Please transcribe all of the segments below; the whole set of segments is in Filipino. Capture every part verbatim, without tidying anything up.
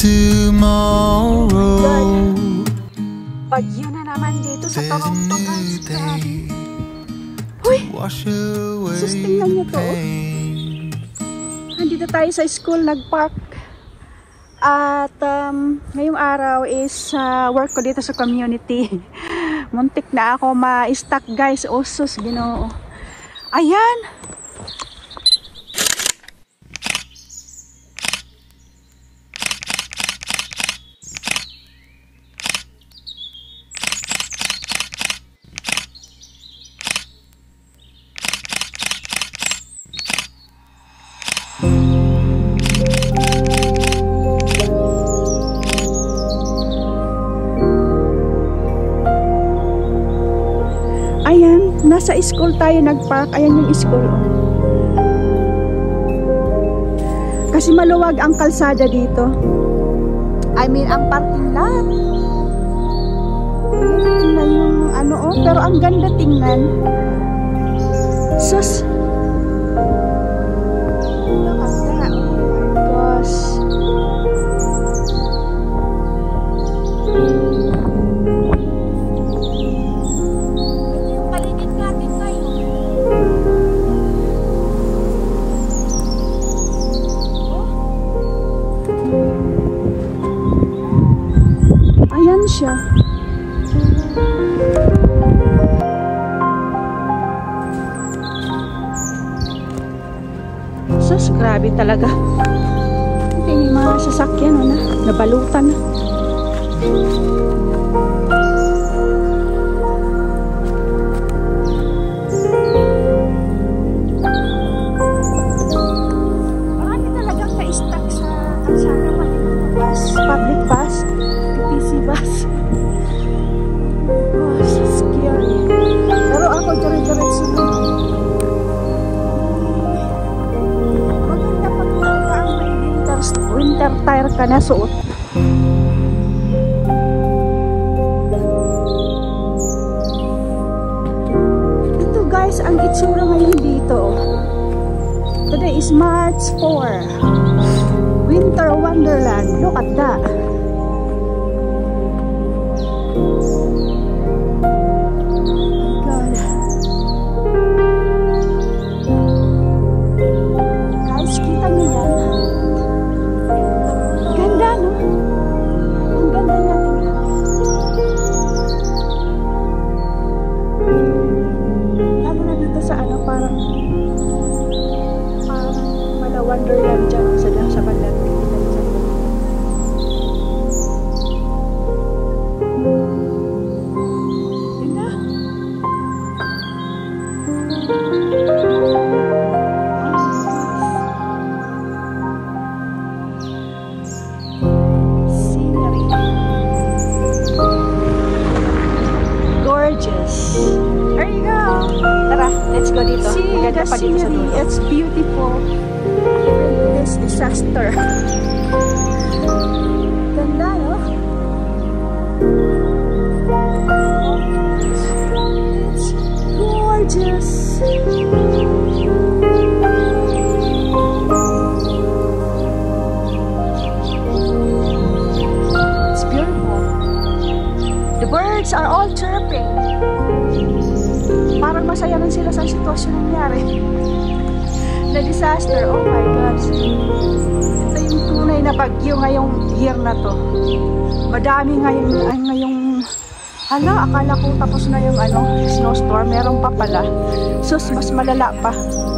tomorrow. Bagyo na naman dito sa Toronto, guys. Grabe. Uy! Sus, tingnan nyo to. Nandito tayo sa school, nag-park. At um, ngayong araw is uh, work ko dito sa community. Muntik na ako ma-stuck, guys. Usos, Ginoo. Ayan! Ayan, nasa school tayo nag-park. Ayan yung school. Oh. Kasi maluwag ang kalsada dito. I mean, ang parking lot. Ayan, tingnan yung ano, oh. Pero ang ganda tingnan. Sus. Nakaka. Oh my gosh. Ayan siya. Sus, grabe talaga. Hindi may mga sasakyan na, nabalutan na. Marami talagang ka-stuck sa kalsada pati mga bus, public bus. Bus. Oh, so scary. Pero ako dire-diretso na. Maganda pag ka ang may winter, winter tire ka na suot. Ito guys, ang itsura ngayon dito. Today is March fourth. Winter Wonderland. Look at that. Wonderland dyan sa lang sa bandang tina. Scenery. Gorgeous. There you go. Tara, let's go dito. See the scenery. It's beautiful. This disaster. Ganda, no? It's gorgeous. It's beautiful. The birds are all chirping. Parang masaya lang sila sa sitwasyon nangyari. The disaster, oh my gosh. Ito yung tunay na bagyo ngayong year na to. Madami ngayon, ay ngayong, hala, akala ko tapos na yung ano, snowstorm. Meron pa pala. Sus, mas malala pa.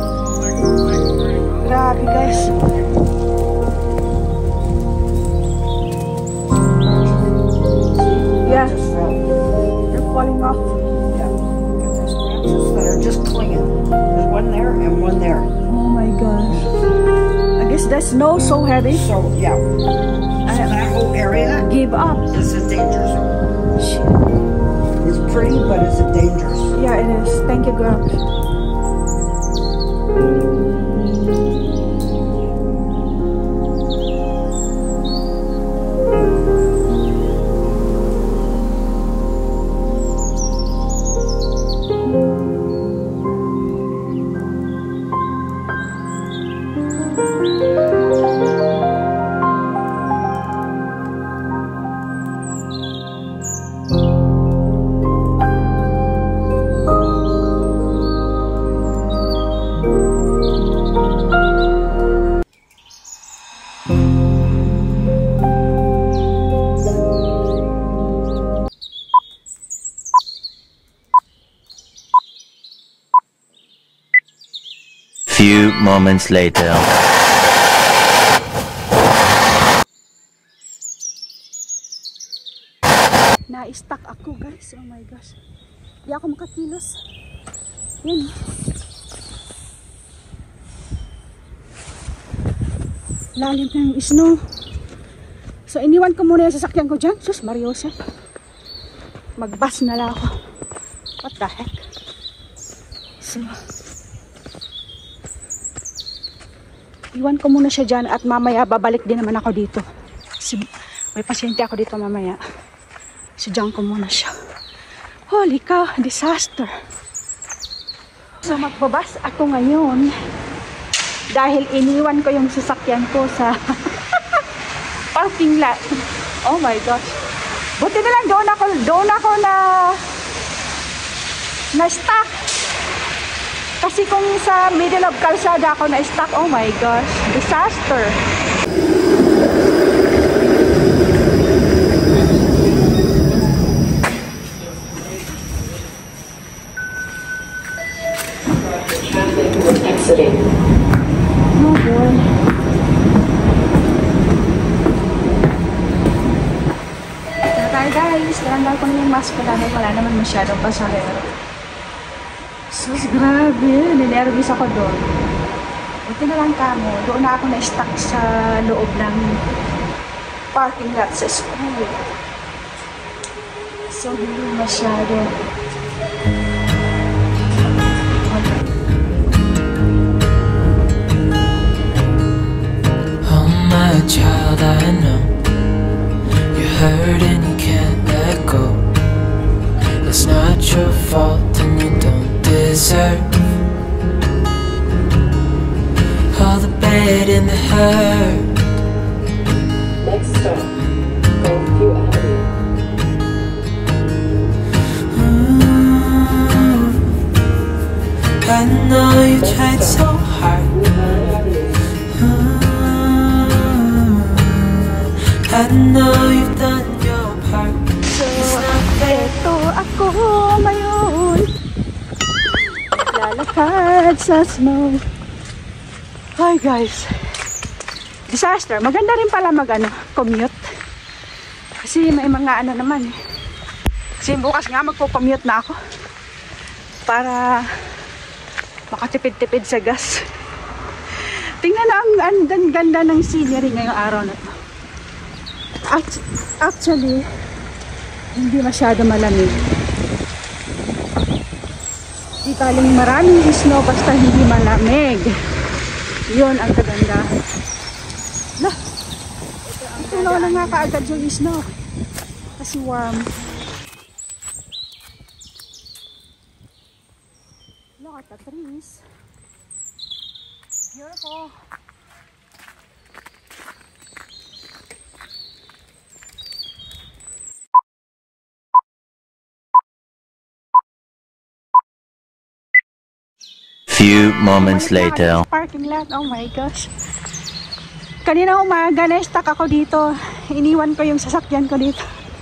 Grabe guys. Yeah. They're falling off. Yeah. There's branches that are just clinging. There's one there and one there. Oh my gosh. I guess the snow so heavy. So, yeah. So that whole area Give up. is a danger zone. It's pretty, but it's a danger zone. Yeah, it is. Thank you, girl. moments later. Na-stuck ako guys. Oh my gosh. Di ako makakilos. Yan. Lalim ng snow. So iniwan ko muna yung sasakyan ko dyan. Sus, Mariosa. Mag-bus na lang ako. What the heck? So, iwan ko muna siya dyan at mamaya babalik din naman ako dito. Kasi may pasyente ako dito mamaya. So dyan ko muna siya. Holy cow, disaster. So magbabas ako ngayon. Dahil iniwan ko yung sasakyan ko sa parking lot. Oh my gosh. Buti na lang doon ako, doon ako na na stuck. Kasi kung sa middle of kalsada ako na stuck, oh my gosh, disaster. Oh boy. Tayo guys, tinanggal ko na yung mask ko dahil wala naman masyadong pasahero. Sus, grabe, ninervous ako doon. Buti na lang kamo, doon na ako na-stuck sa loob ng parking lot sa school. So, hindi masyado. Oh my child, I know you're hurt and you can't let go. It's not your fault and you don't deserve all the bad and the hurt. Next stop, Golfview Avenue. Mm, I know you tried so hard. Mm, I know you've done your part. So, eto ako ngayon. Lalakad sa snow. Hi guys. Disaster. Maganda rin pala mag ano, commute. Kasi may mga ano naman eh. Kasi bukas nga magpo-commute na ako. Para makatipid-tipid sa gas. Tingnan na ang, ang, ang ganda ng scenery ngayong araw na to. Actually, hindi masyado malamig. Di taling maraming snow basta hindi malamig. Yun ang kagandahan. Lah, ito na nga kaagad yung snow. Kasi warm. Look at the trees. Beautiful. Few moments later. Parking lot, oh my gosh. Kanina umaga na-stuck ako dito. Iniwan ko yung sasakyan ko dito.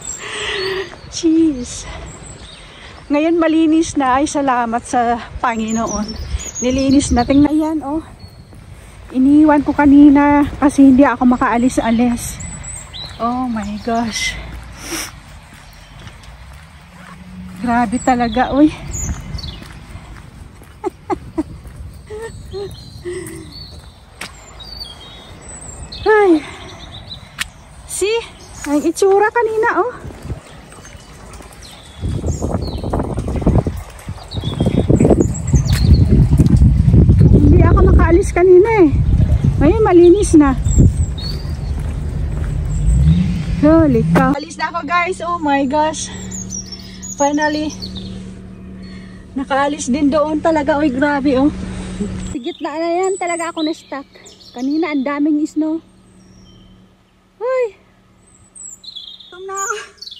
Jeez. Ngayon malinis na, ay salamat sa Panginoon. Nilinis na, tingnan yan oh. Iniwan ko kanina kasi hindi ako makaalis-alis. Oh my gosh. Grabe talaga, uy. Ay. See? Ang itsura kanina, oh. Hindi ako makaalis kanina eh. Ngayon malinis na. Holy cow. Alis na ako guys. Oh my gosh. Finally. Nakaalis din doon talaga. Uy, grabe oh. Sigit na na yan talaga ako na-stuck. Kanina ang daming snow. Uy. Tum na ako.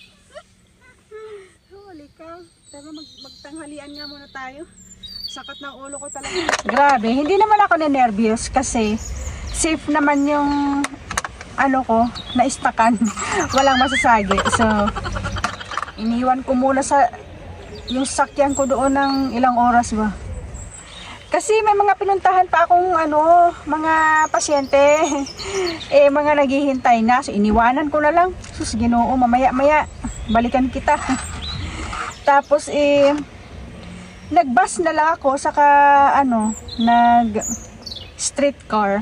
Holy cow. Tara mag magtanghalian nga muna tayo. Sakit ng ulo ko talaga. Grabe. Hindi naman ako na-nervous kasi safe naman yung ano ko, na-stackan. Walang masasagi. So, iniwan ko muna sa yung sakyan ko doon ng ilang oras ba. Kasi may mga pinuntahan pa akong ano, mga pasyente. Eh, mga naghihintay na. So, iniwanan ko na lang. Sus, Ginoo, mamaya-maya. Balikan kita. Tapos, eh, nag-bus na lang ako. Saka, ano, nag-streetcar.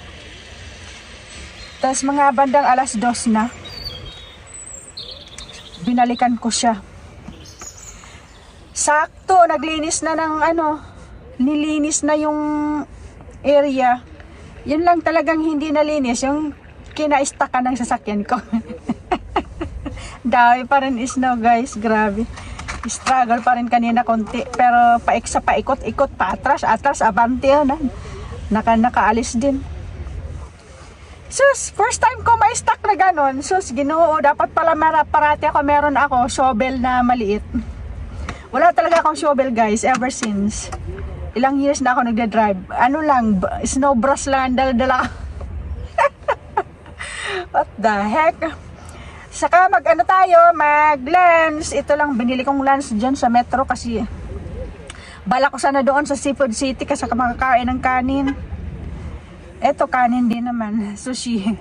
Tapos, mga bandang alas dos na. Binalikan ko siya. Sakto, naglinis na ng ano, nilinis na yung area. Yun lang talagang hindi nalinis, yung kina-stackan ng sasakyan ko. Dami pa rin snow guys, grabe. Struggle pa rin kanina konti, pero paik sa paikot-ikot, patras, atras, abante, na. Naka, nakaalis din. Sus, first time ko ma-stack na ganon. Sus, Ginoo, dapat pala parati ako, meron ako shovel na maliit. Wala talaga akong shovel guys, ever since. Ilang years na ako nagde-drive. Ano lang, snow brush lang ang dala-dala. What the heck? Saka mag ano tayo, mag lunch. Ito lang, binili kong lunch dyan sa metro kasi bala ko sana doon sa Seafood City kasi makakain ng kanin. Ito kanin din naman, sushi.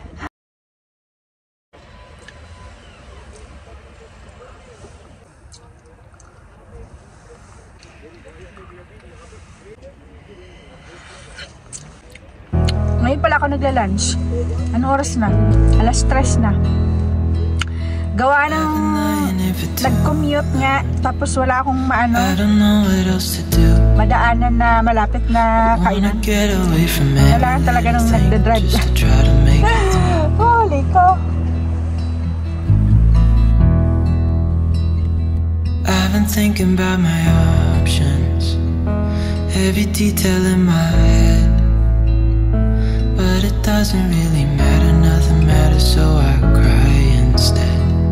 Ngayon pala ako nagla-lunch. Anong oras na? Alas tres na. Gawa ng nag-commute nga, tapos wala akong maano, madaanan na malapit na kainan. Kailangan talaga nung nagda-drive. Holy ko! I've been thinking about my options, every detail in my head. But it doesn't really matter, nothing matters, so I cry instead.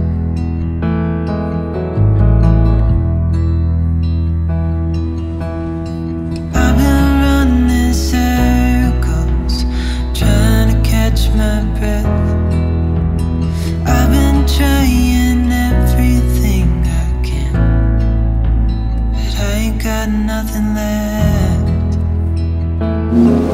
I've been running circles, trying to catch my breath. I've been trying everything I can, but I ain't got nothing left.